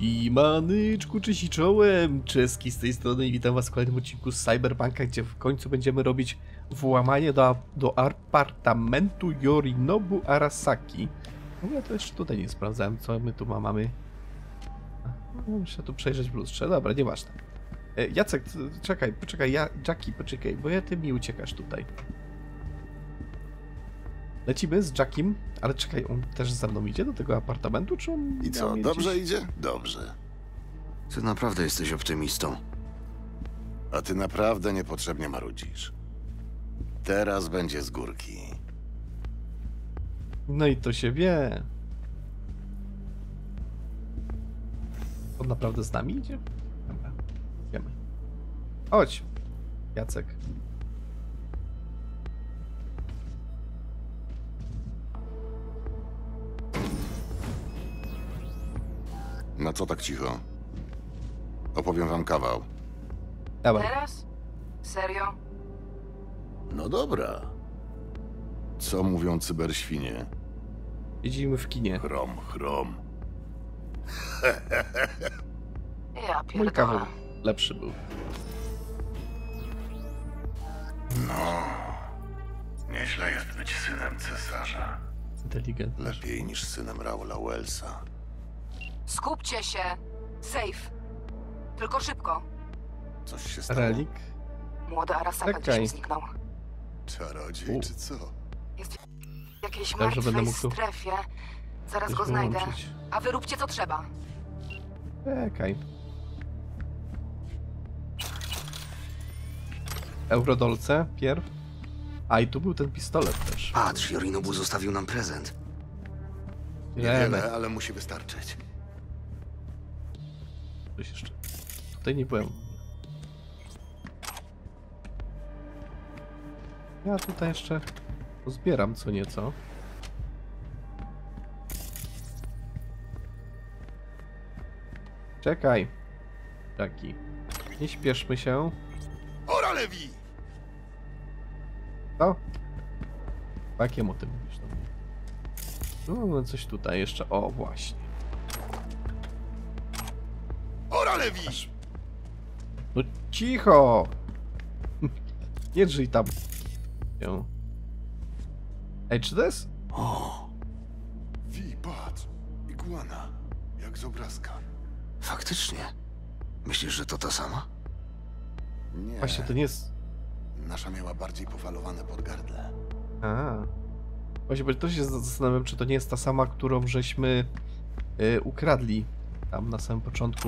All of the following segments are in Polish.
I manyczku, cześć i czołem, Czeski z tej strony i witam was w kolejnym odcinku z Cyberpunka, gdzie w końcu będziemy robić włamanie do apartamentu Yorinobu Arasaki. No ja to jeszcze tutaj nie sprawdzałem, co my tu mamy. Muszę tu przejrzeć w lustrze, dobra, nieważne. Jacek, poczekaj, Jackie, poczekaj, bo ty mi uciekasz tutaj. Lecimy z Jackiem, ale czekaj, on też za mną idzie do tego apartamentu, czy on... I co, dobrze idzie? Dobrze. Ty naprawdę jesteś optymistą. A ty naprawdę niepotrzebnie marudzisz. Teraz będzie z górki. No i to się wie. On naprawdę z nami idzie? Dobra, wiemy. Chodź, Jacek. No co tak cicho? Opowiem wam kawał. Dawaj. Teraz? Serio? No dobra. Co mówią cyberświnie? Siedzimy w kinie. Chrom, chrom. Ja Mój kawał pierdolę. lepszy był. No. Nieźle jest być synem cesarza. Inteligentny. Lepiej niż synem Raula Wellsa. Skupcie się! Safe! Tylko szybko! Coś się stało? Relik. Młody Arasaka Czekaj. dzisiaj zniknął. Czarodziej czy co? Jest w jakiejś Dobrze, będę martwej mógł tu strefie. Zaraz coś go znajdę. wyłączyć. A wy róbcie co trzeba. Czekaj. Eurodolce, pierw. A i tu był ten pistolet też. Patrz, Yorinobu zostawił nam prezent. Niewiele, ale musi wystarczyć. Coś jeszcze. Tutaj nie byłem. Ja tutaj jeszcze pozbieram co nieco. Czekaj. Taki. Nie śpieszmy się. Ora Lewi! Co? Jakiem o tym mówisz do mnie? Tu mamy coś tutaj jeszcze. O, właśnie. Ora Lewi! No cicho! Nie drzyj tam. Się. Ej, czy to jest? O, Wi, patrz. Iguana. Jak z obrazka. faktycznie. Myślisz, że to ta sama? Nie. Właśnie to nie jest... Nasza miała bardziej pofalowane podgardle. A. Właśnie, bo to się zastanawiam, czy to nie jest ta sama, którą żeśmy ukradli tam na samym początku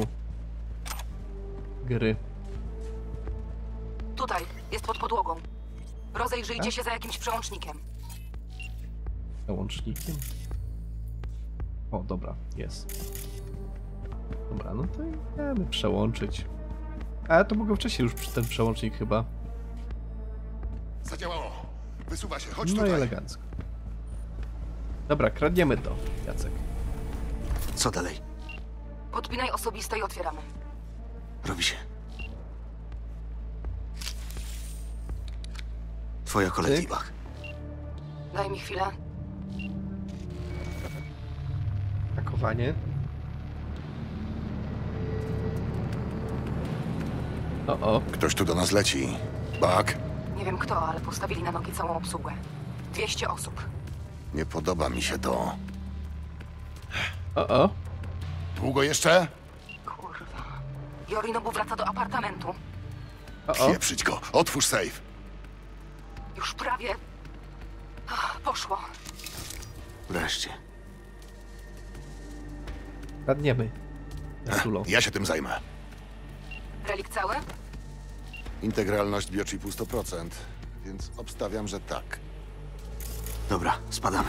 gry. Tutaj, jest pod podłogą. Rozejrzyjcie Tak? się za jakimś przełącznikiem. Załącznikiem. O, dobra, jest. Dobra, no to idziemy przełączyć. A to mogę wcześniej już ten przełącznik chyba. Zadziałało. Wysuwa się, chodź No i tutaj. elegancko. Dobra, kradniemy to, Jacek. Co dalej? Podpinaj osobiste i otwieramy. Robi się. Twoja kolej, Tyk. T-Bag. Daj mi chwilę. Pakowanie. O. Ktoś tu do nas leci. Bak, Nie wiem kto, ale postawili na nogi całą obsługę. 200 osób. nie podoba mi się to. O. Długo jeszcze? Kurwa. Yorinobu wraca do apartamentu. O. Pieprzyć go. Otwórz safe. Już prawie... Poszło. Wreszcie. Kradniemy. Jasulo. Ja się tym zajmę. Relik cały? Integralność biochipu 100%, więc obstawiam, że tak. Dobra, spadamy.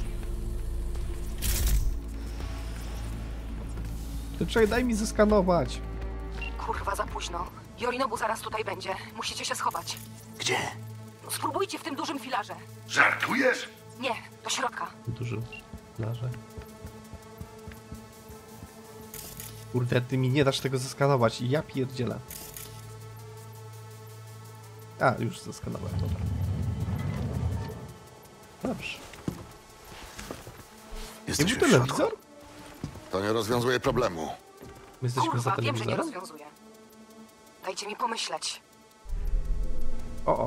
To czekaj, daj mi zeskanować. Kurwa, za późno. Yorinobu zaraz tutaj będzie. Musicie się schować. Gdzie? No, spróbujcie w tym dużym filarze. Żartujesz? Nie, do środka. Duży plaże. Kurde, ty mi nie dasz tego zeskanować. Ja pierdzielę. A, już zeskanowałem, dobra. Dobrze. Nie Jesteśmy był w środku. telewizor? To nie rozwiązuje problemu. My jesteśmy za Kurwa, wiem, że nie telewizorem? rozwiązuję. Dajcie mi pomyśleć. O.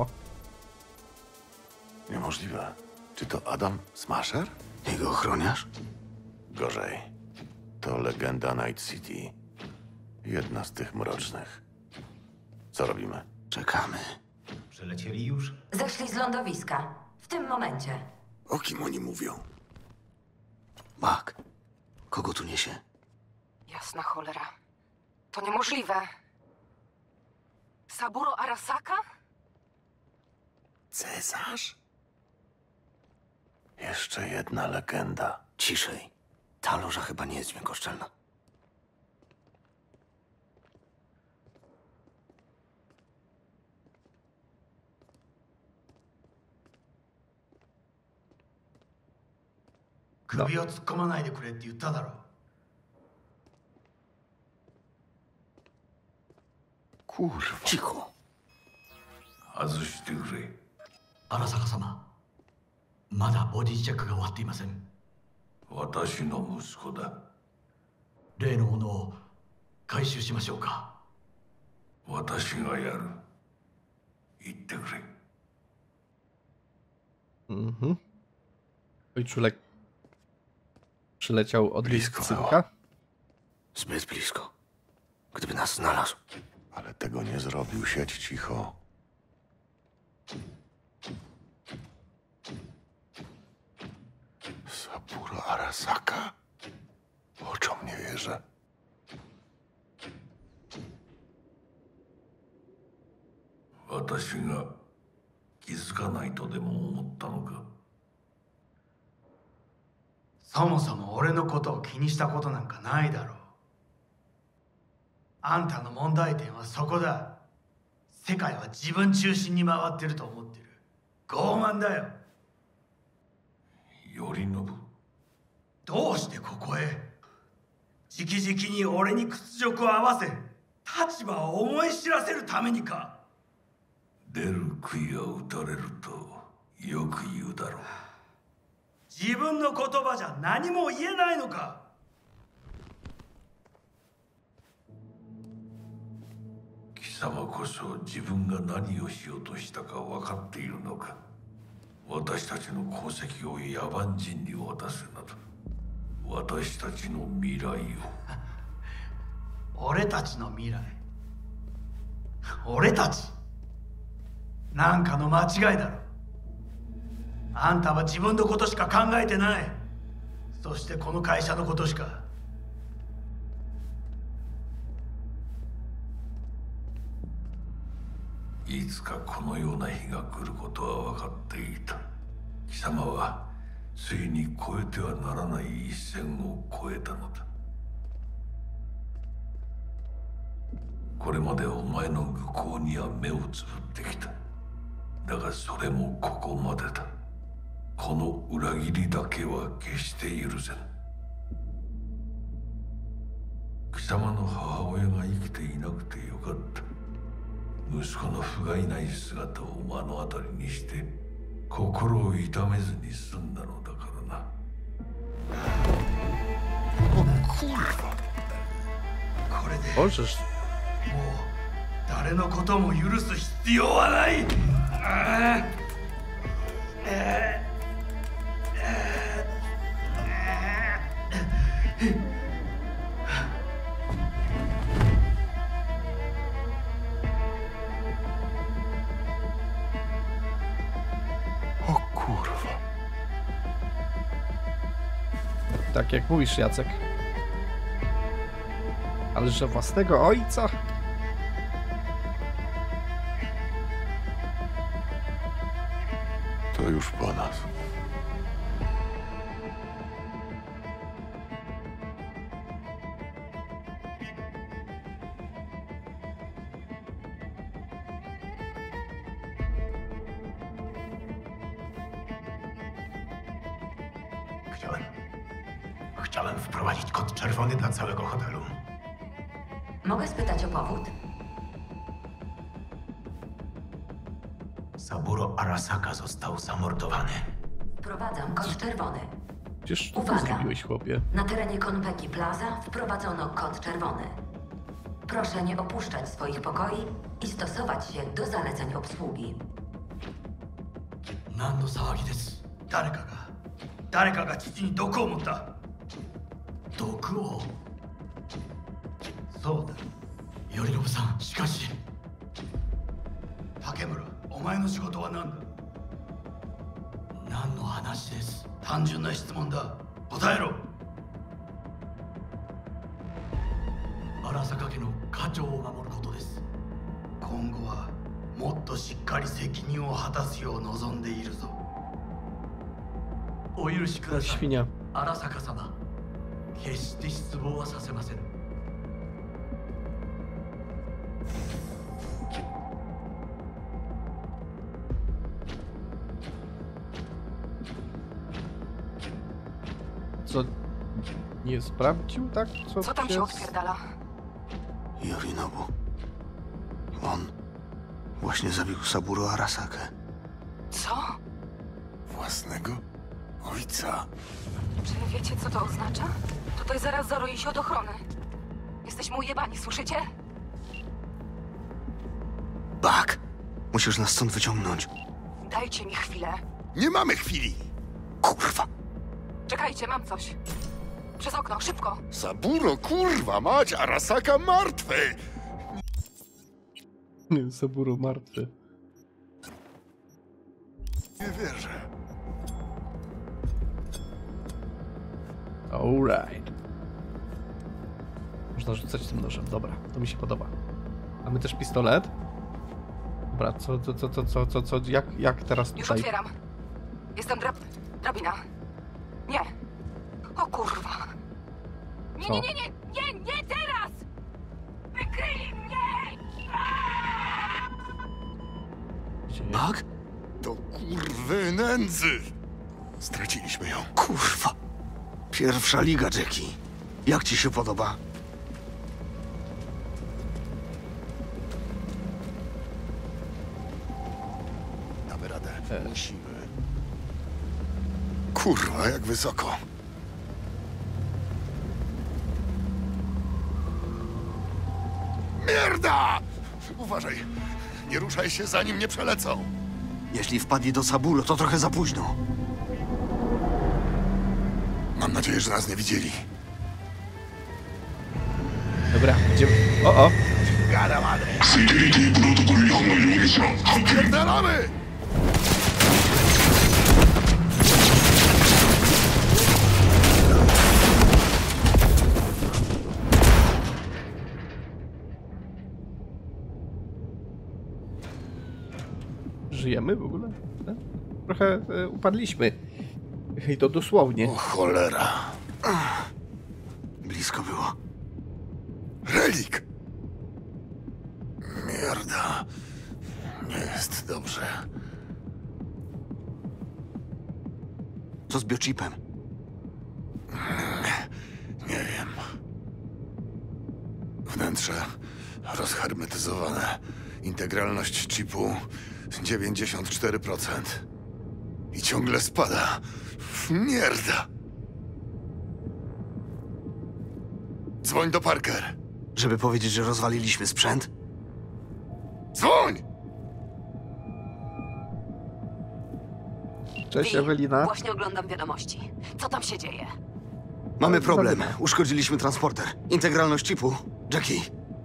Niemożliwe. Czy to Adam Smasher? Jego ochroniarz? Gorzej. To legenda Night City. Jedna z tych mrocznych. Co robimy? Czekamy. Przylecieli już? Zeszli z lądowiska. W tym momencie. O kim oni mówią? Bak. Kogo tu niesie? Jasna cholera. To niemożliwe. Saburo Arasaka? Cesarz? Jeszcze jedna legenda. Ciszej. Ta loża chyba nie jest dźwiękoszczelna. No. 首を突っ込まないでくれって言っただろ。 Kurwa. Cicho. 外してくれ。 荒坂様、まだボディチェックが終わっていません。 私の息子だ。 例のものを回収しましょうか。 私がやる。言ってくれ。 Mhm. Oj, czulek przyleciał odwiedzić Blisko synka. Zbyt blisko. Gdyby nas znalazł. Ale tego nie zrobił. Siedź cicho. Saburo Arasaka? Oczom nie wierzę. 私が気づかないとでも思ったのか。 そもそも俺のことを気にしたことなんかないだろう。あんたの問題点はそこだ。世界は自分中心に回ってると思ってる。傲慢だよ。 頼信。 どうしてここへ？直々に俺に屈辱を合わせ、立場を思い知らせるためにか。 出る杭は打たれるとよく言うだろう。 自分の言葉じゃ何も言えないのか。 貴様こそ自分が何をしようとしたか分かっているのか。私たちの功績を野蛮人に渡すなど、私たちの未来を。 俺たちの未来。俺たち。なんかの間違いだろ。あんたは自分のことしか考えてない。そしてこの会社のことしか。 いつかこのような日が来ることは分かっていた。貴様はついに越えてはならない一線を越えたのだ。これまでお前の愚行には目をつぶってきた。だがそれもここまでだ。この裏切りだけは決して許せぬ。貴様の母親が生きていなくてよかった。息子の不甲斐ない姿を目の当たりにして心を痛めずに済んだのだからな。 これで Możesz. もう誰のことも許す必要はない。 O kurwa. Tak jak mówisz, Jacek. Ale że własnego ojca? To już po nas. Chciałem wprowadzić kod czerwony dla całego hotelu. Mogę spytać o powód? Saburo Arasaka został zamordowany. Wprowadzam kod czerwony. Przecież to Uwaga. zrobiłeś, chłopie. Na terenie Konpeki Plaza wprowadzono kod czerwony. Proszę nie opuszczać swoich pokoi i stosować się do zaleceń obsługi. 何の騒ぎです。誰かが父に毒を持った。毒を。そうだ。頼信さん、しかし。竹村、お前の仕事は何だ。何の話です。単純な質問だ。答えろ。荒坂家の家長を守ることです。今後はもっとしっかり責任を果たすよう望んでいるぞ。お許しください。 Świnia. 荒坂様、決して失望はさせません。 Co? Nie sprawdził, tak? Co tam się odpierdala? Yorinobu. On właśnie zabił Saburo Arasakę. Co? Własnego ojca. Czy wiecie, co to oznacza? Tutaj zaraz zaroi się od ochrony. Jesteśmy ujebani, słyszycie? Bak! Musisz nas stąd wyciągnąć. Dajcie mi chwilę. Nie mamy chwili! Kurwa! Czekajcie, mam coś. Przez okno, szybko. Saburo, kurwa mać, Arasaka martwy! Saburo martwy. Nie wierzę. Alright. Można rzucać tym nożem. Dobra, to mi się podoba. Mamy też pistolet. Dobra, co, jak teraz Już tutaj? otwieram. Jestem drabina. Nie. O kurwa. Co? Nie teraz! Wykryli mnie! Gdzie? Bak? To kurwy nędzy! Straciliśmy ją. Kurwa! Pierwsza liga, Jackie. Jak ci się podoba? Damy radę. Musimy. Kurwa, jak wysoko. Mierda! Uważaj. Nie ruszaj się, zanim nie przelecą. Jeśli wpadli do Saburo, to trochę za późno. Mam nadzieję, że nas nie widzieli. Dobra, idziemy. O! Gada madre! Spierdalamy! Żyjemy w ogóle? Trochę upadliśmy. I to dosłownie. O cholera. Blisko było. Relik! Mierda. Nie jest dobrze. Co z biochipem? Nie wiem. Wnętrze rozhermetyzowane. Integralność chipu 94%. I ciągle spada. Mierda! Dzwoń do Parker. Żeby powiedzieć, że rozwaliliśmy sprzęt? Dzwoń! Cześć, Wi, Ewelina. Właśnie oglądam wiadomości. Co tam się dzieje? Mamy problem. Uszkodziliśmy transporter. Integralność chipu. Jackie,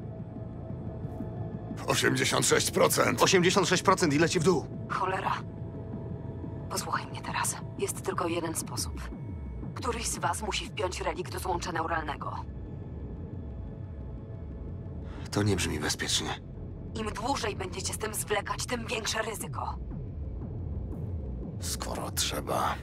86%. 86% i leci w dół. Cholera. Posłuchaj mnie teraz. Jest tylko jeden sposób. Któryś z was musi wpiąć relik do złącza neuralnego. To nie brzmi bezpiecznie. Im dłużej będziecie z tym zwlekać, tym większe ryzyko. Skoro trzeba.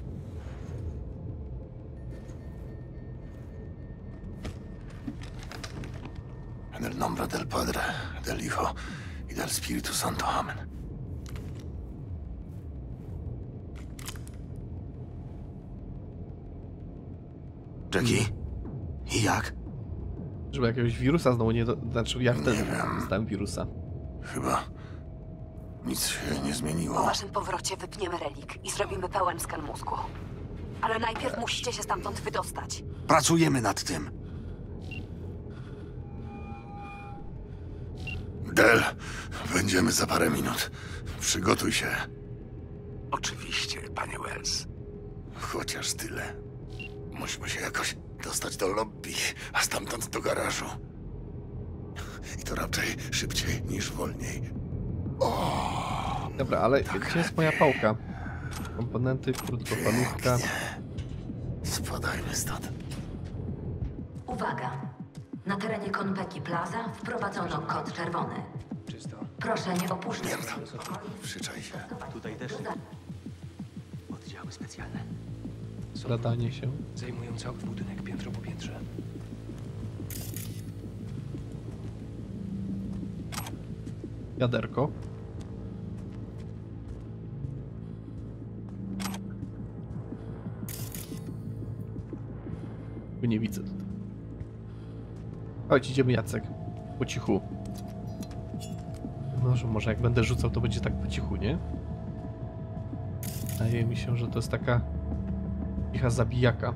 En el nombre del Padre, del Hijo y del Espíritu Santo. Amen. Jackie? I jak? Żeby jakiegoś wirusa znowu nie... Znaczy, ja wtedy Nie wiem. dostałem wirusa. Chyba nic się nie Po zmieniło. waszym powrocie wypniemy relik i zrobimy pełen skan mózgu. Ale najpierw musicie się stamtąd wydostać. Pracujemy nad tym. Del, będziemy za parę minut. Przygotuj się. Oczywiście, panie Wells. Chociaż tyle. Musimy się jakoś dostać do lobby, a stamtąd do garażu. I to raczej szybciej niż wolniej. Dobra, ale gdzie jest moja pałka? Komponenty, krótkofalówka. Spadajmy stąd. Uwaga! Na terenie Konpeki Plaza wprowadzono kod czerwony. Czysto. Proszę nie opuszczać Mierda. swoich pokoi. Przyczaj się. Tutaj też oddziały specjalne. Skradanie się. Zajmują cały budynek piętro po piętrze. Wiaderko. Nie widzę tutaj. Chodź, idziemy, Jacek. Po cichu. No, że może jak będę rzucał, to będzie tak po cichu, nie? Wydaje mi się, że to jest taka cicha zabijaka.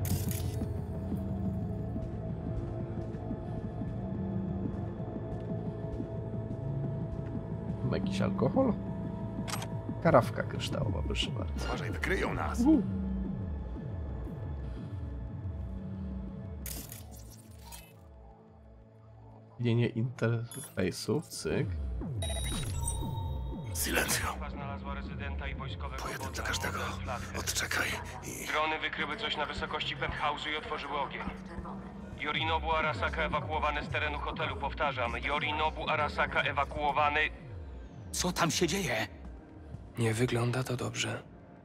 Ma jakiś alkohol? Karawka kryształowa, proszę bardzo. Uważaj, wykryją nas. Linie interfejsów, cyk. Silencio. Znalazła rezydenta i wojskowego Pojedem wodza do każdego. Modern Flathead. Odczekaj i... Drony wykryły coś na wysokości penthouse'u i otworzyły ogień. Yorinobu Arasaka ewakuowany z terenu hotelu. Powtarzam, Yorinobu Arasaka ewakuowany... Co tam się dzieje? Nie wygląda to dobrze.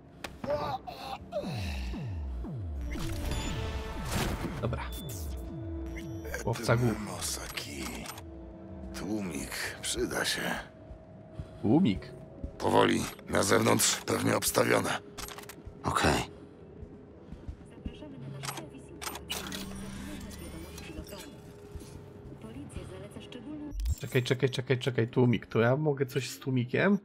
Dobra. Łowca głów. Mosaki. Tłumik. Przyda się. Tłumik. Powoli. Na zewnątrz pewnie obstawione. Okej. Zapraszamy na nasz serwis informacyjny z wiadomości lokalnych. Policja zaleca szczególną... Czekaj. Tłumik. To ja mogę coś z tłumikiem?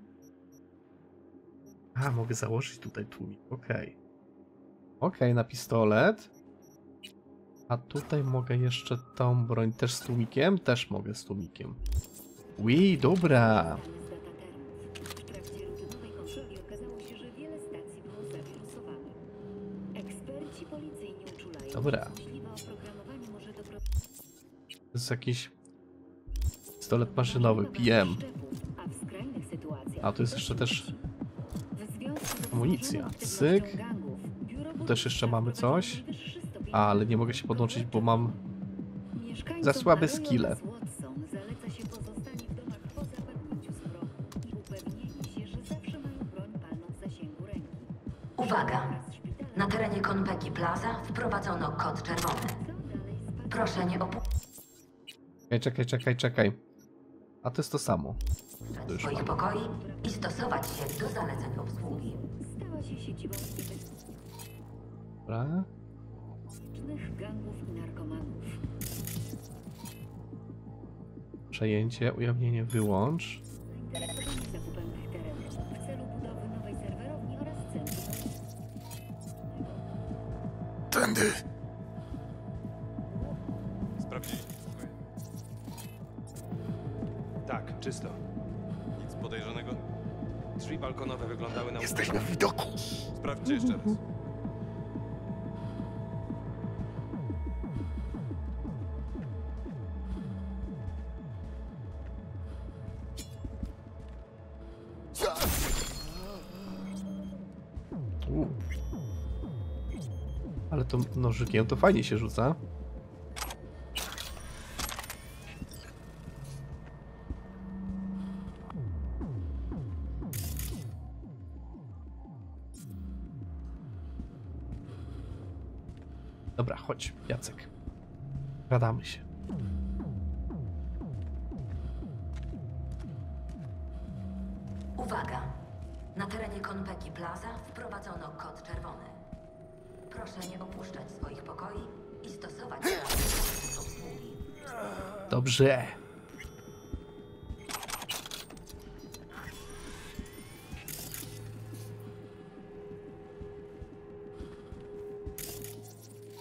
A, mogę założyć tutaj tłumik. Okej, na pistolet. A tutaj mogę jeszcze tą broń też z tłumikiem? Też mogę z tłumikiem. Dobra. Z data termów. W trakcie rutynowej kontroli okazało się, że wiele stacji było zawirusowanych. Eksperci policyjni uczulają, Dobra. że złośliwe oprogramowanie może doprowadzić To jest jakiś pistolet maszynowy, do PM. szczepów, a w skrajnych sytuacjach A tu jest jeszcze też w związku z amunicja. aktywnością Cyk. gangów, biuro Tu też jeszcze mamy prowadzi coś. najwyższy stopień Ale nie mogę się podłączyć, bo mam Mieszkańcom za słabe Arroyo skille. oraz Watson zaleca się pozostanie w domach po zapadnięciu z progu i upewnienie się, że zawsze mają broń palną w zasięgu ręki. Uwaga! Oraz szpitale. Na terenie Konpeki Plaza wprowadzono kod czerwony. Co dalej z Proszę nie opuszczać Czekaj. A to jest to samo. To już swoich mam. pokoi i stosować się do zaleceń obsługi. Stała się siedzibą Dobra. niebezpiecznych gangów i narkomanów. Przejęcie, ujawnienie, wyłącz. Zainteresowani zakupem tych terenów w celu budowy nowej serwerowni oraz centrum. Tędy. Sprawdziliśmy pokoje. Tak, czysto. Nic podejrzanego? Drzwi balkonowe wyglądały na... Jesteśmy w widoku. Sprawdźcie jeszcze raz. Ale to nożykiem to fajnie się rzuca. Dobra, chodź, Jacek. Gadamy się. Uwaga! Na terenie Konpeki Plaza wprowadzono kod czerwony. Proszę nie opuszczać swoich pokoi i stosować się do zaleceń obsługi. Dobrze.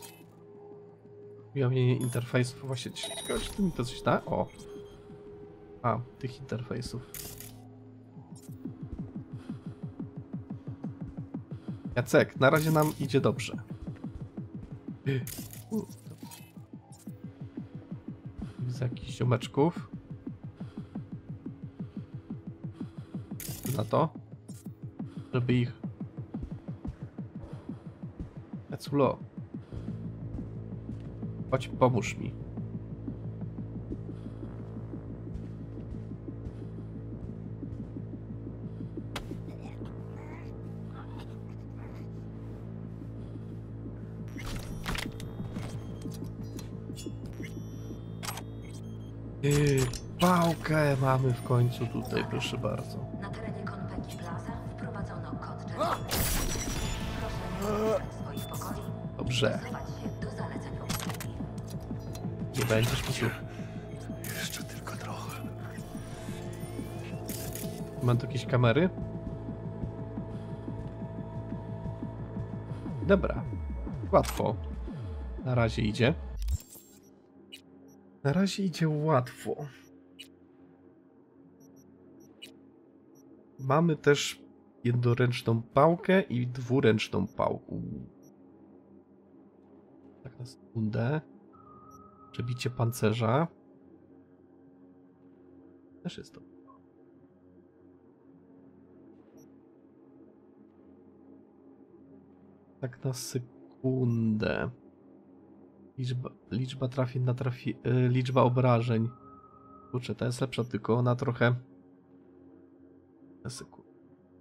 Ujawnienie interfejsu. Właśnie, ciekawe, czy to mi to coś da? O. A, tych interfejsów. Jacek, na razie nam idzie dobrze. Widzę jakichś ziomeczków. Na to, żeby ich... Jaculo. Chodź, pomóż mi. Pałkę mamy w końcu tutaj, proszę bardzo. Na terenie Konpeki Plaza wprowadzono kod czerwony. Proszę nie opuszczać swoich pokoi. Dobrze. Stosować się do zaleceń obsługi. Nie będziesz mi tu. Jeszcze tylko trochę. Mam tu jakieś kamery? Dobra. Łatwo. Na razie idzie. Na razie idzie łatwo. Mamy też jednoręczną pałkę i dwuręczną pałkę. Tak na sekundę. Przebicie pancerza. Też jest to. Tak na sekundę. Liczba trafień na liczba obrażeń. Kurczę, ta jest lepsza, tylko ona trochę... Na sekundę.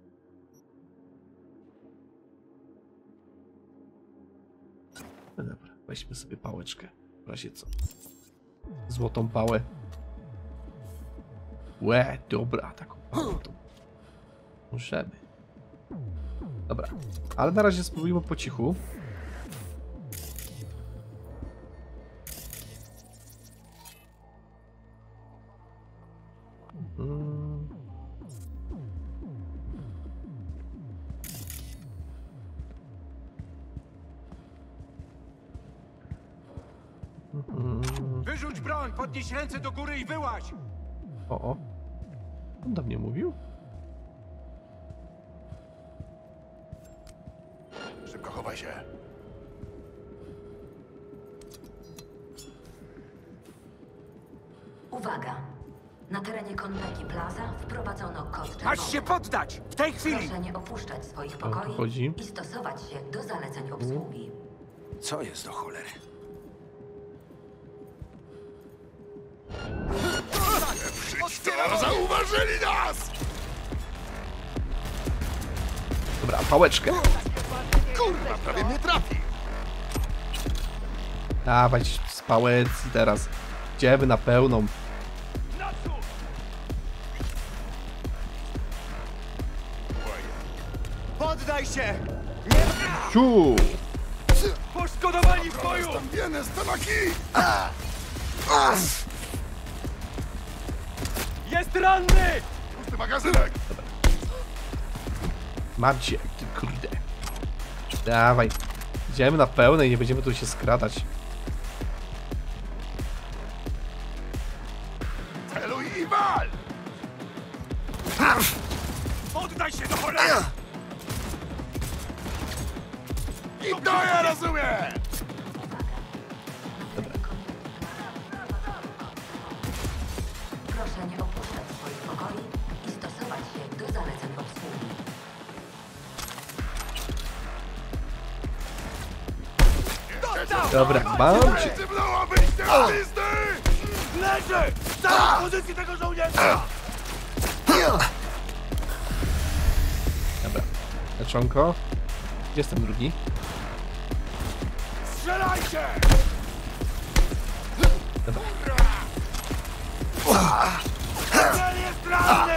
No dobra, weźmy sobie pałeczkę. W razie co. Złotą pałę. Łe, dobra, taką pałę to możemy. Dobra, ale na razie spróbujmy po cichu. Wyrzuć broń, podnieś ręce do góry i wyłaź! O. On do mnie mówił? Szybko chowaj się. Uwaga! Na terenie Konpeki Plaza wprowadzono kod czerwony. Masz się poddać! W tej chwili! Proszę nie opuszczać swoich O, tu pokoi chodzi. i stosować się do zaleceń obsługi. Co jest do cholery? Zauważyli nas! Dobra, pałeczkę. Kurwa, prawie mnie trafi. Dawać z pałecji teraz. Idziemy na pełną. Poddaj się! Ciu! Poszkodowani w boju! Wiene stomaki! Jest ranny! Pusty magazynek! Mam cię, ty kurde. Dawaj. Idziemy na pełne i nie będziemy tu się skradać. Celuj i wal! Poddaj się do cholery! I to ja rozumiem! Proszę nie opuszczać swoich pokoi i stosować się do zaleceń obsługi. Dobra, mam cię. Cypnęłabyś te listy! Leży! Stał w pozycji tego żołnierza! Dobra. Leczonko. Gdzie jest ten drugi? Strzelajcie! Dobra. Cel jest ranny!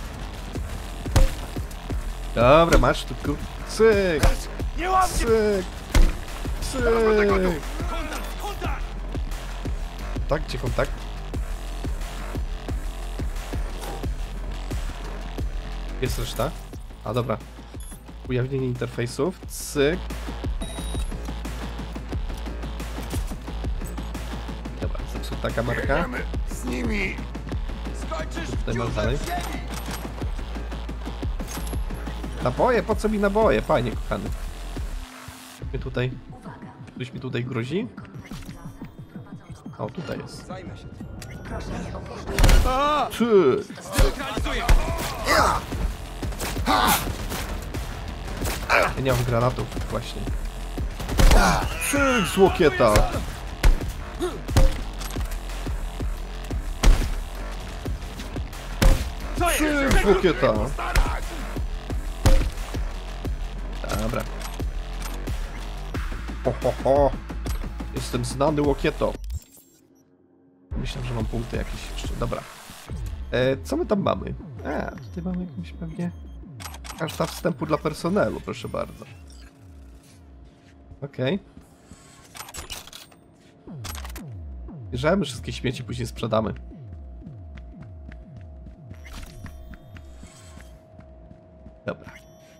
Dobra, masz tu kur... Cyk! Nie łamcie! Cyk! Cyk! Kontakt! Tak, gdzie kontakt? Jest reszta? A dobra. Ujawnienie interfejsów. Cyk. Dobra, zepsuta kamerka. Biegamy z nimi! Tutaj masz dalej. Naboje? Po co mi naboje, panie kochany? My tutaj... Ktoś mi tutaj grozi? O, tutaj jest. Ty! Ja nie mam granatów, właśnie. Cyk z łokieta! Cyk z łokieta! Dobra. Ho, ho, ho. Jestem znany łokieto. Myślę, że mam punkty jakieś jeszcze. Dobra. Co my tam mamy? Tutaj mamy jakąś pewnie... Karta wstępu dla personelu, proszę bardzo. Okej. Bierzemy wszystkie śmieci, później sprzedamy. Dobra.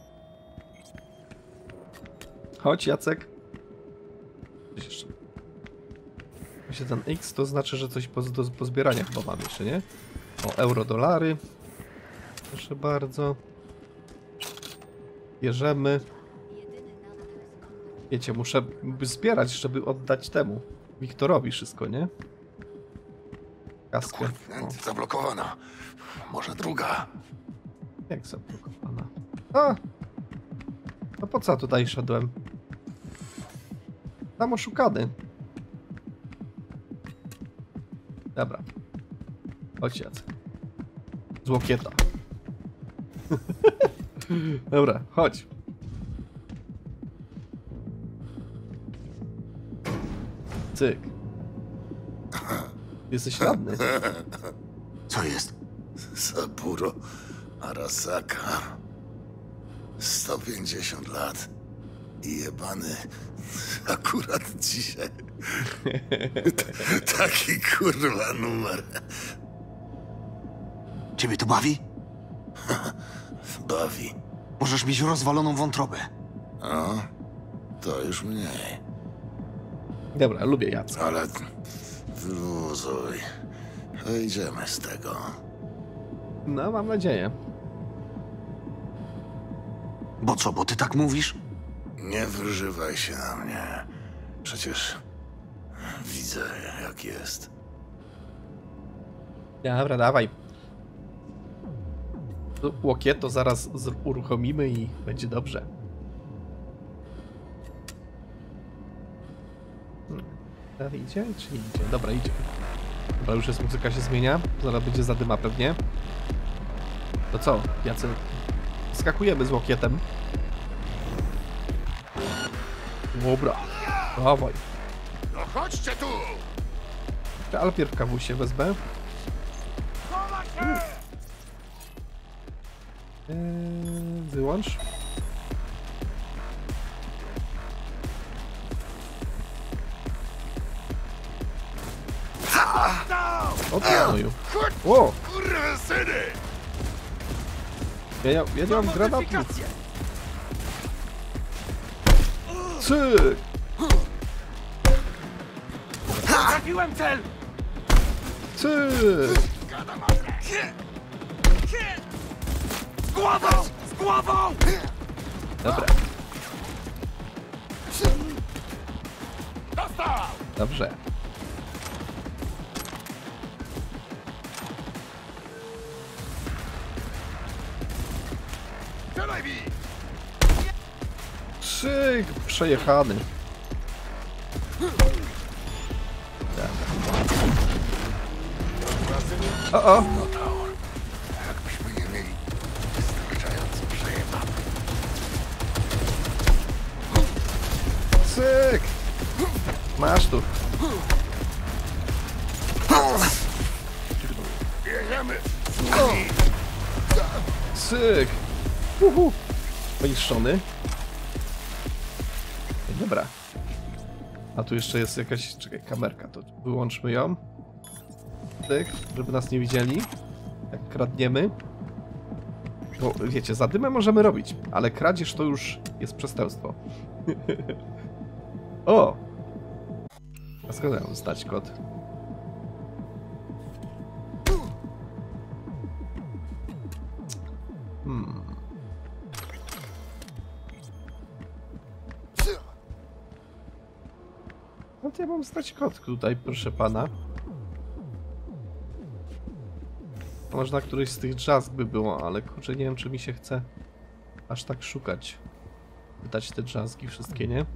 Chodź, Jacek. Coś jeszcze. Właśnie ten X to znaczy, że coś do pozbierania chyba mam jeszcze, nie? O, euro, dolary. Proszę bardzo. Bierzemy. Wiecie, muszę zbierać, żeby oddać temu Wiktorowi wszystko, nie? Kaskę. Zablokowana. Może druga. Jak zablokowana? A! No po co tutaj szedłem? Tam oszukany. Dobra. Chodź, Jacek. Z łokieta. Dobra, chodź. Cyk. Jesteś radny. Co jest? Saburo Arasaka. 150 lat. I jebany akurat dzisiaj. Taki kurwa numer. Ciebie to bawi? Bawi. Możesz mieć rozwaloną wątrobę. O, to już mniej. Dobra, lubię Jacka. Ale wyluzuj. Wyjdziemy z tego. No, mam nadzieję. Bo co, bo ty tak mówisz? Nie wyżywaj się na mnie. Przecież widzę, jak jest. Dobra, dawaj. Łokieto zaraz uruchomimy i będzie dobrze. Dalej idzie czy nie idzie? Dobra, idzie. Dobra, już jest, muzyka się zmienia. Zaraz będzie zadyma pewnie. To co, Jacek? Skakujemy z łokietem. Dobra, dawaj. No chodźcie tu! Ale pierw kawusie wezmę. Wyłącz. O, pianoju. O! Kurwa syny! Ja nie mam granatu. Cyk! Trafiłem cel! Cyk! Z głową! Z głową! Dobra. Dobrze. Cyk! Przejechany. O! Jakbyśmy nie mieli wystarczająco przejebane. Cyk! Masz tu. Jedziemy! Cyk! Poniszczony. Dobra. A tu jeszcze jest jakaś... Czekaj, kamerka. To wyłączmy ją. Cyk, żeby nas nie widzieli. Jak kradniemy. Bo wiecie, zadymę możemy robić, ale kradzież to już jest przestępstwo. O! A skąd ja mam znać kod? No to ja mam stać kod tutaj, proszę pana. Można któryś z tych drzazg by było, ale kurczę, nie wiem, czy mi się chce aż tak szukać. Wydać te drzazgi wszystkie, nie?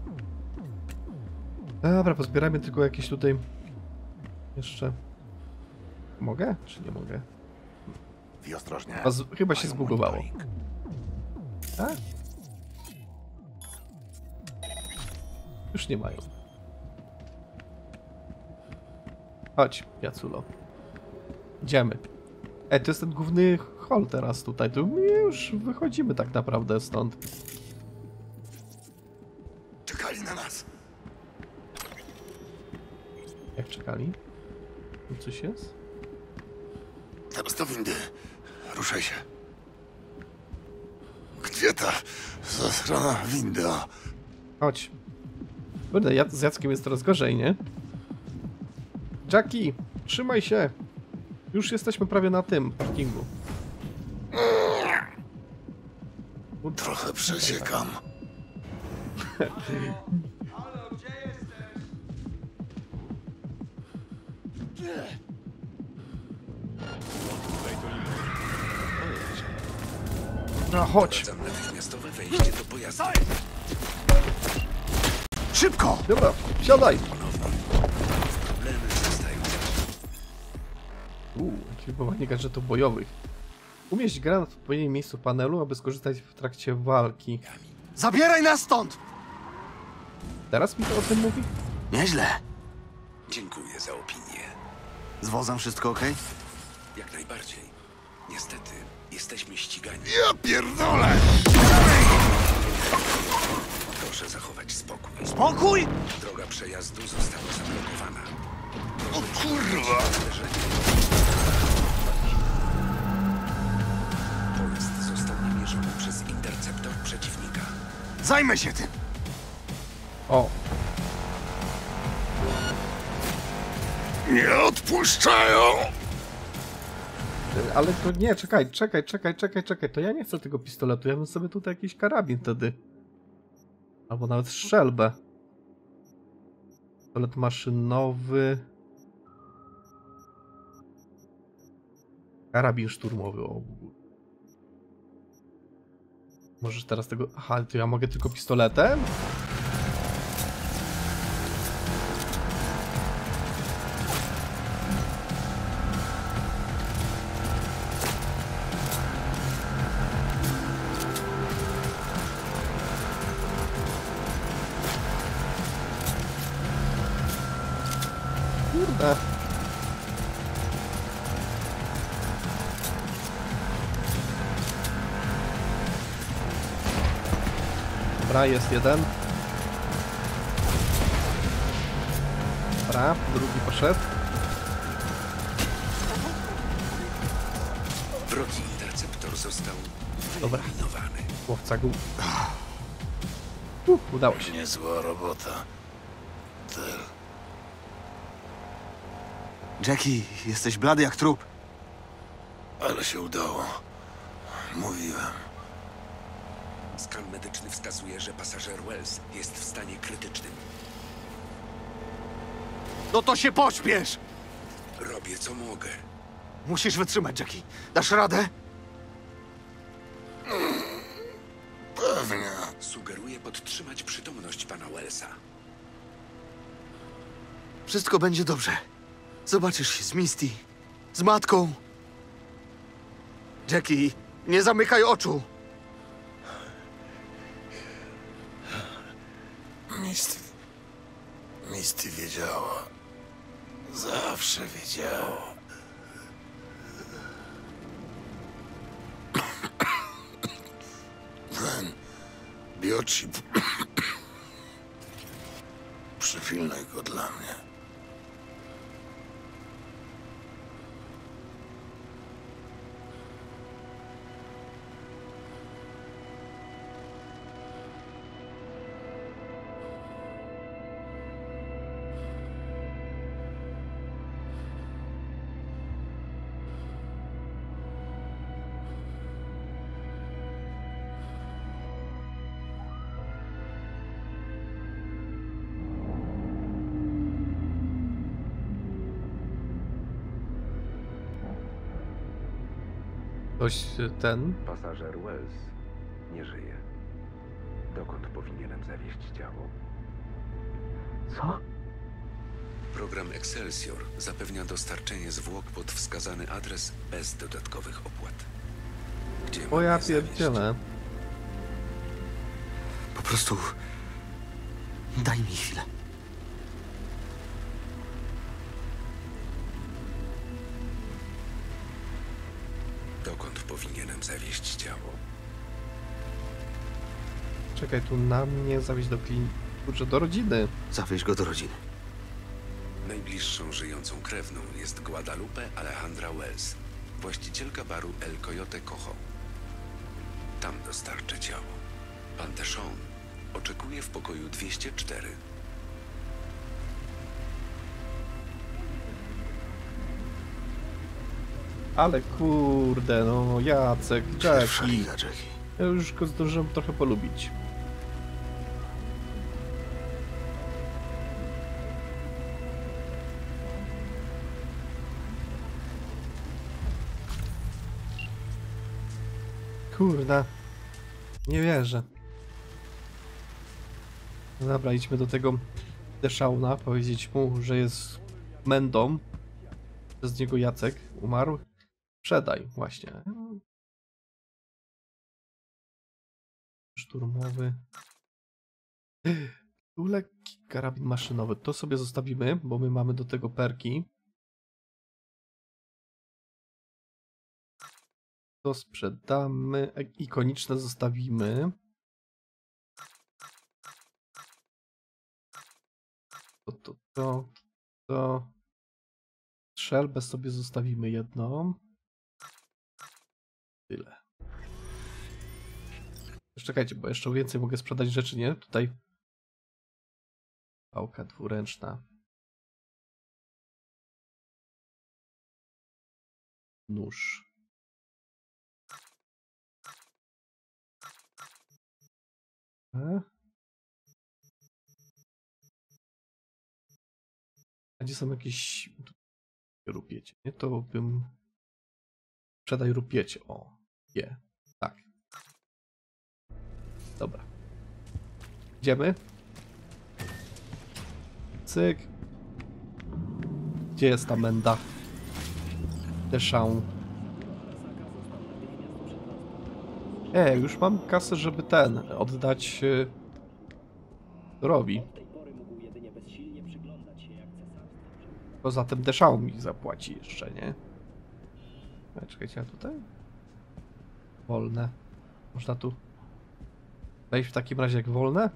Dobra, pozbierajmy tylko jakieś tutaj jeszcze... Mogę? Czy nie mogę? I ostrożnie. Chyba się zbugowało. Tak? Już nie mają. Chodź, Jaculo. Idziemy. To jest ten główny hall teraz tutaj. Tu my już wychodzimy tak naprawdę stąd. Czekali na nas. Jak czekali? Tu coś jest? Teraz do windy. Ruszaj się. Gdzie ta zasrana winda? Chodź. Kurde, z Jackiem jest coraz gorzej, nie? Jackie, trzymaj się. Już jesteśmy prawie na tym parkingu. Trochę przeciekam. No chodź. Natychmiastowe wejście do pojazdu. Szybko! Dobra, wsiadaj. Problemy zostają. Ekwipowanie gadżetów bojowych. Umieść granat w odpowiednim miejscu panelu, aby skorzystać w trakcie walki. Zabieraj nas stąd! Teraz mi to o tym mówi? Nieźle. Dziękuję za opinię. Z wozem wszystko ok? Jak najbardziej. Niestety, jesteśmy ścigani. Ja pierdolę! Proszę zachować spokój. Spokój! Droga przejazdu została zablokowana. O kurwa! Pojazd został namierzony przez interceptor przeciwnika. Zajmę się tym! O, Nie odpuszczają! ale to nie, czekaj. To ja nie chcę tego pistoletu, ja bym sobie tutaj jakiś karabin wtedy. Albo nawet strzelbę. Pistolet maszynowy. Karabin szturmowy. O. Możesz teraz tego... Aha, to ja mogę tylko pistoletem? Kurde. Dobra, jest jeden. Dobra, drugi poszedł. Wrogi interceptor został Dobra. wyeliminowany. Łowca gół. Udało się. Niezła robota. Tel. Jackie, jesteś blady jak trup. Ale się udało. Mówiłem. Skan medyczny wskazuje, że pasażer Wells jest w stanie krytycznym. No to się pośpiesz! Robię co mogę. Musisz wytrzymać, Jackie. Dasz radę? Pewnie. Sugeruję podtrzymać przytomność pana Wellsa. Wszystko będzie dobrze. Zobaczysz się z Misty. Z matką. Jackie, nie zamykaj oczu. Misty wiedziała. Zawsze wiedziała. Ten biochip. Przypilnuj go dla mnie. Ktoś ten... Pasażer Wells nie żyje. Dokąd powinienem zawieźć ciało? Co? Program Excelsior zapewnia dostarczenie zwłok pod wskazany adres bez dodatkowych opłat. Gdzie O ja mam je zawieźć? pierdzielę. Po prostu... Daj mi chwilę. Dokąd powinienem zawieźć ciało? Czekaj, tu na mnie zawieźć do kliniki. Kurczę, do rodziny. Zawieź go do rodziny. Najbliższą żyjącą krewną jest Guadalupe Alejandra Wells, właścicielka baru El Coyote Cojo. Tam dostarczę ciało. Pan Deshawn oczekuje w pokoju 204. Ale kurde, no Jacek, Pierwsza Jackie. liga, Jackie. Ja już go zdążyłem trochę polubić. Kurde. Nie wierzę. No dobra, idźmy do tego Deshawna, powiedzieć mu, że jest mędą. Przez niego Jacek umarł. Sprzedaj, właśnie. Szturmowy. Tu lekki karabin maszynowy. To sobie zostawimy, bo my mamy do tego perki. To sprzedamy. Ikoniczne zostawimy. To. Strzelbę sobie zostawimy jedną. Tyle. Czekajcie, bo jeszcze więcej mogę sprzedać rzeczy, nie? Tutaj pałka dwuręczna. Nóż. A gdzie są jakieś rupiecie, nie? To bym... Sprzedaj rupiecie. O, je. Tak. Dobra. Idziemy. Cyk. Gdzie jest ta menda? Deshawn. Już mam kasę, żeby oddać Robi. Poza tym Deshawn mi zapłaci jeszcze, nie? Czekajcie, a tutaj? Wolne. Można tu wejść w takim razie jak wolne?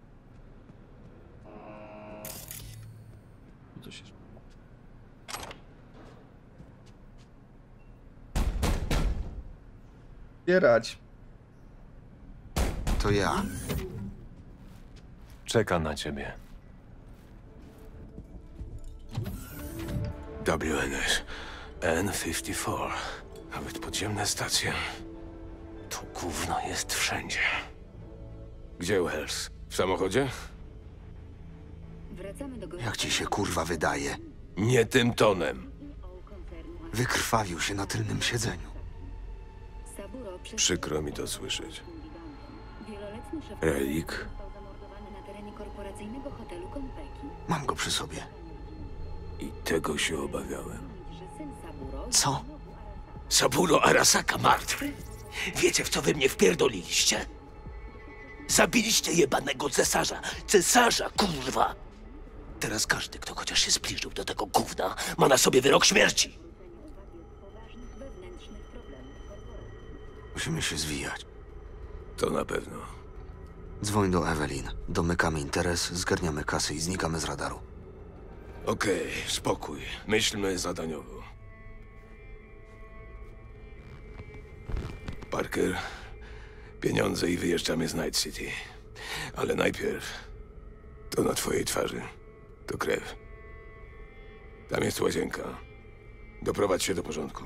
Tu coś jeszcze. Zbierać. To ja. Czeka na ciebie. WNS N54. Nawet podziemne stacje. To gówno jest wszędzie. Gdzie Wells? W samochodzie? Wracamy do Jak ci się kurwa wydaje? Nie tym tonem. Wykrwawił się na tylnym siedzeniu. Saburo Przykro mi to słyszeć. Wieloletni szef Relik? został zamordowany na terenie korporacyjnego hotelu Konpeki. Mam go przy sobie. I tego się obawiałem. Że syn Saburo... Co? Saburo Arasaka martwy? Wiecie, w co wy mnie wpierdoliliście? Zabiliście jebanego cesarza. Cesarza, kurwa! Teraz każdy, kto chociaż się zbliżył do tego gówna, ma na sobie wyrok śmierci. poważnych wewnętrznych problemów korporacji. Musimy się zwijać. To na pewno. Dzwoń do Evelyn. Domykamy interes, zgarniamy kasy i znikamy z radaru. Okej, spokój. Myślmy zadaniowo. Parker, pieniądze i wyjeżdżamy z Night City. Ale najpierw to na twojej twarzy. To krew. Tam jest łazienka. Doprowadź się do porządku.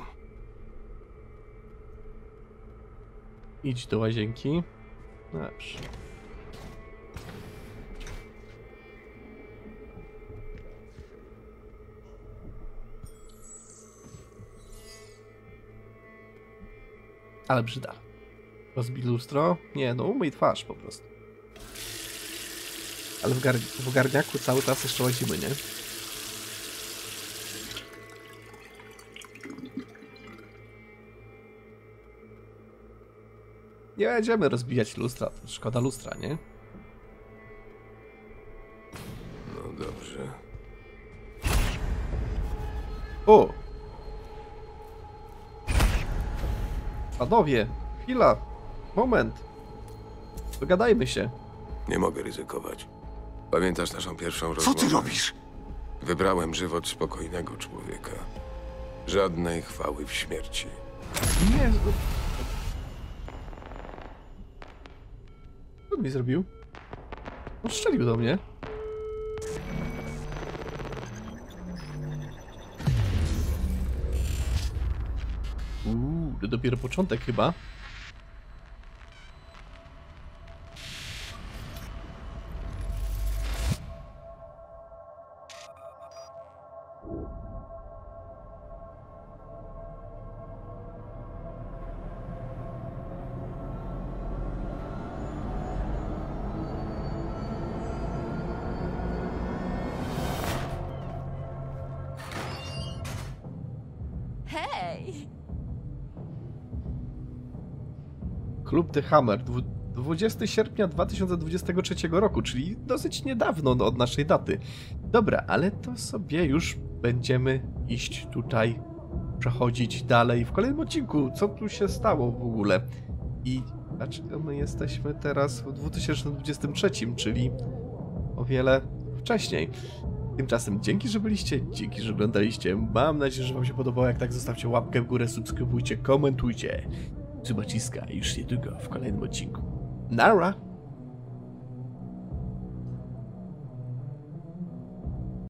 Idź do łazienki. Dobrze. Ale brzyda. Rozbij lustro? Nie, no umyj twarz po prostu. Ale w garniaku cały czas jeszcze łazimy, nie? Nie będziemy rozbijać lustra, to szkoda lustra, nie? No dobrze. O! Panowie, chwila, moment. Dogadajmy się. Nie mogę ryzykować. Pamiętasz naszą pierwszą Co rozmowę? ty robisz? Wybrałem żywot spokojnego człowieka. Żadnej chwały w śmierci. Nie. Co on mi zrobił? On strzelił do mnie. To dopiero początek chyba. Hej! Klub The Hammer, 20 sierpnia 2023 roku, czyli dosyć niedawno od naszej daty. Dobra, ale to sobie już będziemy iść tutaj, przechodzić dalej w kolejnym odcinku. Co tu się stało w ogóle? I dlaczego my jesteśmy teraz w 2023, czyli o wiele wcześniej. Tymczasem dzięki, że byliście, dzięki, że oglądaliście. Mam nadzieję, że wam się podobało. Jak tak, zostawcie łapkę w górę, subskrybujcie, komentujcie. Zobaczyska już niedługo w kolejnym odcinku. Nara!